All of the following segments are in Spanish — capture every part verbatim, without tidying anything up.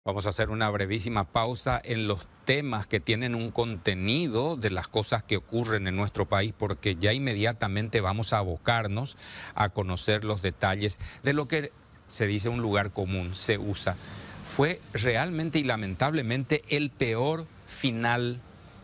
Vamos a hacer una brevísima pausa en los temas que tienen un contenido de las cosas que ocurren en nuestro país, porque ya inmediatamente vamos a abocarnos a conocer los detalles de lo que se dice un lugar común, se usa. Fue realmente y lamentablemente el peor final.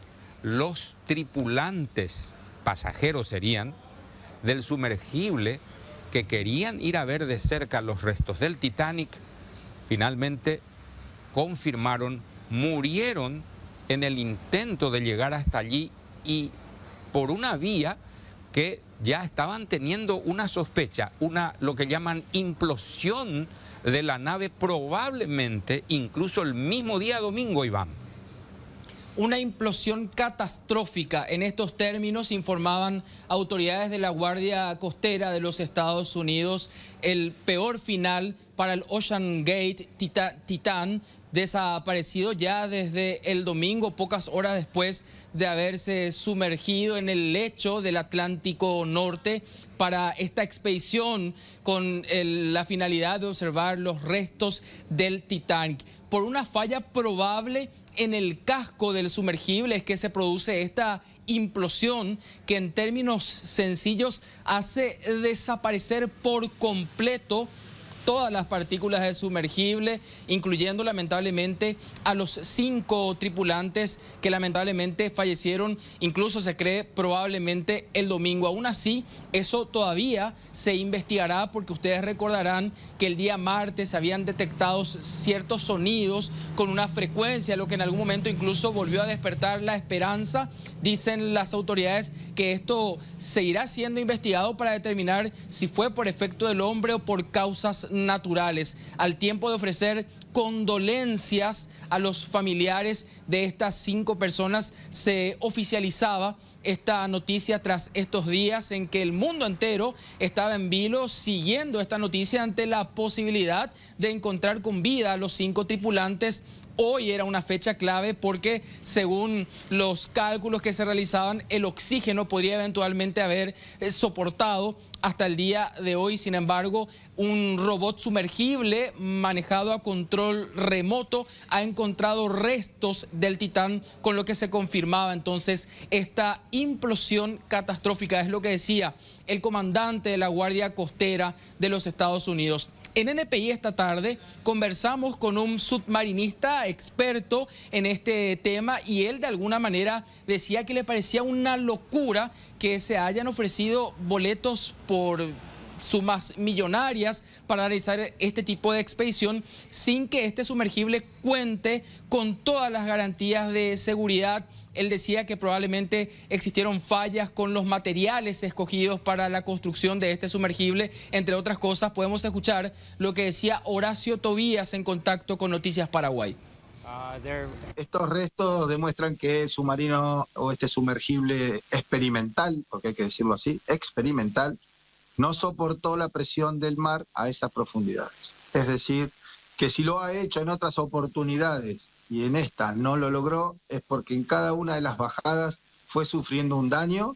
Los tripulantes, pasajeros serían, del sumergible que querían ir a ver de cerca los restos del Titanic, finalmente confirmaron, murieron en el intento de llegar hasta allí y por una vía que ya estaban teniendo una sospecha, una lo que llaman implosión de la nave, probablemente incluso el mismo día domingo, Iván. Una implosión catastrófica. En estos términos informaban autoridades de la Guardia Costera de los Estados Unidos, el peor final para el Ocean Gate Titan, desaparecido ya desde el domingo, pocas horas después de haberse sumergido en el lecho del Atlántico Norte para esta expedición con el, la finalidad de observar los restos del Titanic. Por una falla probable en el casco del sumergible es que se produce esta implosión que en términos sencillos hace desaparecer por completo todas las partículas del sumergible, incluyendo lamentablemente a los cinco tripulantes que lamentablemente fallecieron, incluso se cree probablemente el domingo. Aún así, eso todavía se investigará, porque ustedes recordarán que el día martes habían detectado ciertos sonidos con una frecuencia, lo que en algún momento incluso volvió a despertar la esperanza. Dicen las autoridades que esto seguirá siendo investigado para determinar si fue por efecto del hombre o por causas naturales, al tiempo de ofrecer condolencias a los familiares de estas cinco personas. Se oficializaba esta noticia tras estos días en que el mundo entero estaba en vilo siguiendo esta noticia ante la posibilidad de encontrar con vida a los cinco tripulantes. Hoy era una fecha clave porque, según los cálculos que se realizaban, el oxígeno podría eventualmente haber eh, soportado hasta el día de hoy. Sin embargo, un robot sumergible manejado a control remoto ha encontrado restos del Titán, con lo que se confirmaba entonces esta implosión catastrófica. Es lo que decía el comandante de la Guardia Costera de los Estados Unidos. En N P I esta tarde conversamos con un submarinista experto en este tema y él de alguna manera decía que le parecía una locura que se hayan ofrecido boletos por sumas millonarias para realizar este tipo de expedición sin que este sumergible cuente con todas las garantías de seguridad. Él decía que probablemente existieron fallas con los materiales escogidos para la construcción de este sumergible. Entre otras cosas, podemos escuchar lo que decía Horacio Tobías en contacto con Noticias Paraguay. Estos restos demuestran que el submarino o este sumergible experimental, porque hay que decirlo así, experimental, no soportó la presión del mar a esas profundidades. Es decir, que si lo ha hecho en otras oportunidades y en esta no lo logró, es porque en cada una de las bajadas fue sufriendo un daño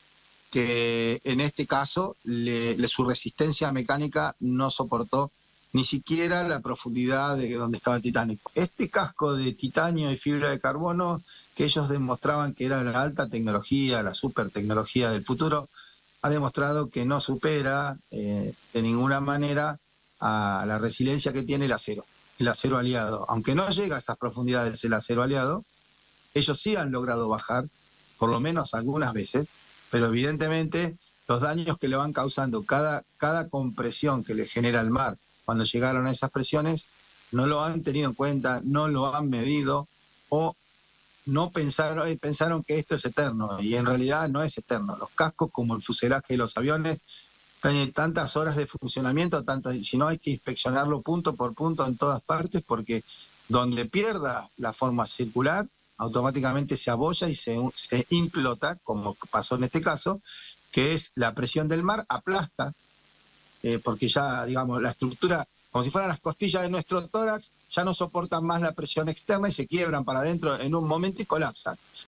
que en este caso le, le, su resistencia mecánica no soportó ni siquiera la profundidad de donde estaba el Titanic. Este casco de titanio y fibra de carbono, que ellos demostraban que era la alta tecnología, la super tecnología del futuro, ha demostrado que no supera eh, de ninguna manera a la resiliencia que tiene el acero, el acero aliado. Aunque no llega a esas profundidades el acero aliado, ellos sí han logrado bajar, por lo menos algunas veces, pero evidentemente los daños que le van causando cada, cada compresión que le genera el mar cuando llegaron a esas presiones, no lo han tenido en cuenta, no lo han medido o no pensaron, pensaron que esto es eterno, y en realidad no es eterno. Los cascos, como el fuselaje de los aviones, tienen tantas horas de funcionamiento, tantas, si no hay que inspeccionarlo punto por punto en todas partes, porque donde pierda la forma circular, automáticamente se abolla y se, se implota, como pasó en este caso, que es la presión del mar, aplasta, eh, porque ya, digamos, la estructura, como si fueran las costillas de nuestro tórax, ya no soportan más la presión externa y se quiebran para adentro en un momento y colapsan.